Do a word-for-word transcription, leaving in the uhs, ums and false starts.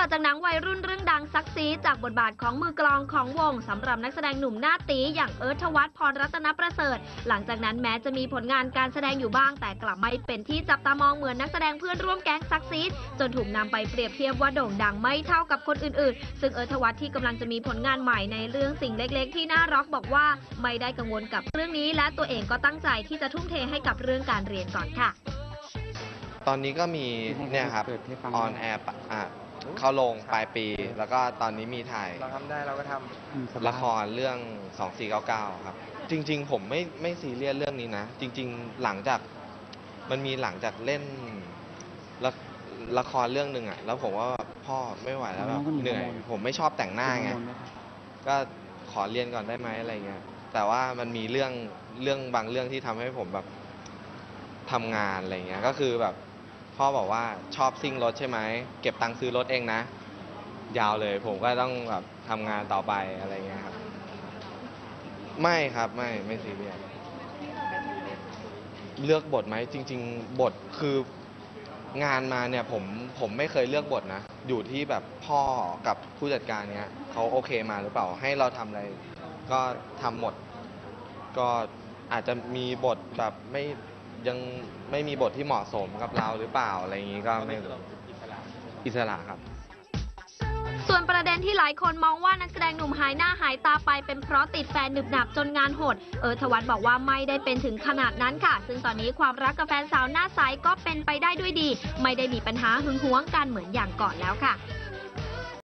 จากหนังวัยรุ่นเรื่องดังซักซีจากบทบาทของมือกลองของวงสำหรับนักแสดงหนุ่มหน้าตีอย่างเอิร์ธวัฒน์พรรัตนประเสริฐหลังจากนั้นแม้จะมีผลงานการแสดงอยู่บ้างแต่กลับไม่เป็นที่จับตามองเหมือนนักแสดงเพื่อนร่วมแก๊งซักซีจนถูกนำไปเปรียบเทียบว่าโด่งดังไม่เท่ากับคนอื่นๆซึ่งเอิร์ธวัฒน์ที่กำลังจะมีผลงานใหม่ในเรื่องสิ่งเล็กๆที่น่ารักบอกว่าไม่ได้กังวลกับเรื่องนี้และตัวเองก็ตั้งใจที่จะทุ่มเทให้กับเรื่องการเรียนก่อนค่ะตอนนี้ก็มีเนี่ยครับออนแอร์อ่ะเข้าลงปลายปีแล้วก็ตอนนี้มีถ่ายเราทำได้เราก็ทำละครเรื่องสองสี่เก้าเก้าครับจริงๆผมไม่ไม่ซีเรียสเรื่องนี้นะจริงๆหลังจากมันมีหลังจากเล่นละละครเรื่องหนึ่งอ่ะแล้วผมว่าพ่อไม่ไหวแล้วแบบเหนื่อยผมไม่ชอบแต่งหน้าไงก็ขอเรียนก่อนได้ไหมอะไรเงี้ยแต่ว่ามันมีเรื่องเรื่องบางเรื่องที่ทำให้ผมแบบทำงานอะไรเงี้ยก็คือแบบพ่อบอกว่าชอบซิ่งรถใช่ไหมเก็บตังค์ซื้อรถเองนะยาวเลยผมก็ต้องแบบทำงานต่อไปอะไรเงี้ยครับไม่ครับไม่ไม่ซีเรียสเลือกบทไหมจริงๆบทคืองานมาเนี่ยผมผมไม่เคยเลือกบทนะอยู่ที่แบบพ่อกับผู้จัดการเนี้ยเขาโอเคมาหรือเปล่าให้เราทำอะไรก็ทำหมดก็อาจจะมีบทแบบไม่ยังไม่มีบทที่เหมาะสมกับเราหรือเปล่าอะไรอย่างนี้ก็ไม่รู้อิสระครับส่วนประเด็นที่หลายคนมองว่านักแสดงหนุ่มหายหน้าหายตาไปเป็นเพราะติดแฟนหนึบหนับจนงานหดเอิร์ธวัฒน์บอกว่าไม่ได้เป็นถึงขนาดนั้นค่ะซึ่งตอนนี้ความรักกับแฟนสาวหน้าใสก็เป็นไปได้ด้วยดีไม่ได้มีปัญหาหึงหวงกันเหมือนอย่างก่อนแล้วค่ะ